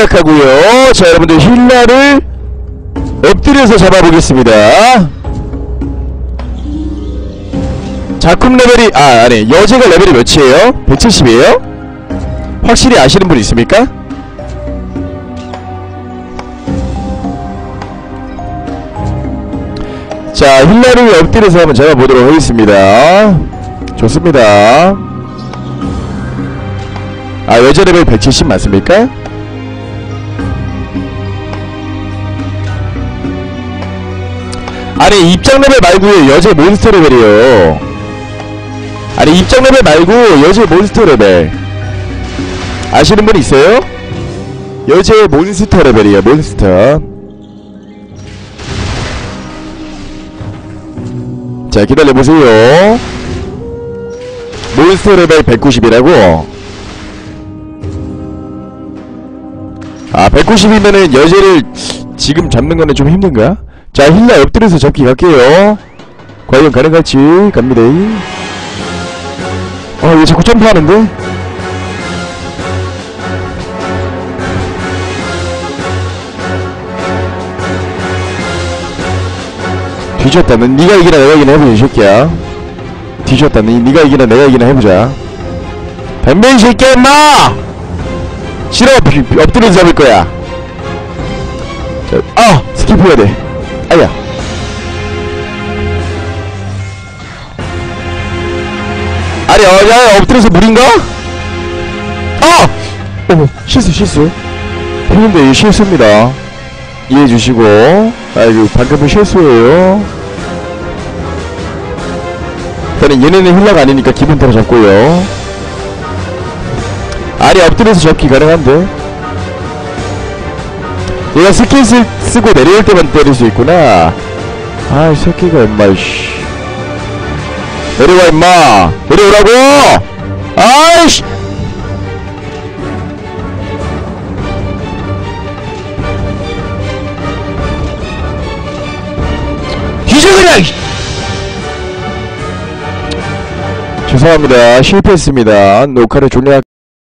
시작하고요. 자, 여러분들 힐라를 엎드려서 잡아보겠습니다. 작품 레벨이 아니 여제가 레벨이 몇이에요? 170이에요? 확실히 아시는 분 있습니까? 자, 힐라를 엎드려서 한번 잡아보도록 하겠습니다. 좋습니다. 아, 여제 레벨 170 맞습니까? 아니, 입장 레벨 말고요, 여제 몬스터 레벨이요. 아니, 입장 레벨 말고 여제 몬스터 레벨 아시는 분 있어요? 여제 몬스터 레벨이에요. 몬스터. 자, 기다려보세요. 몬스터 레벨 190이라고? 아, 190이면은 여제를 지금 잡는 거는 좀 힘든가? 자, 힐라 엎드려서 잡기 갈게요. 과연 가능할지 갑니다. 얘 자꾸 점프하는데? 뒤졌다. 넌 니가 이기나 내가 이기나 해보자, 이 새끼야. 뒤졌다. 니가 이기나 내가 이기나 해보자. 뱀뱀 새끼야, 임마! 싫어! 엎드려서 잡을 거야. 자, 스킵 해야 돼. 아야. 아니, 야, 엎드려서 물인가? 실수. 했는데, 이게 실수입니다. 이해해주시고. 아이고, 방금은 실수예요. 일단은 얘네는 힐러가 아니니까 기분 따라 잡고요. 아니, 엎드려서 잡기 가능한데? 얘가 스킬 쓰고 내려올 때만 때릴 수 있구나. 이 새끼가 임마, 이씨. 내려와, 임마! 내려오라고! 아이씨! 뒤져, 그냥! 죄송합니다. 실패했습니다. 녹화를 종료할게요.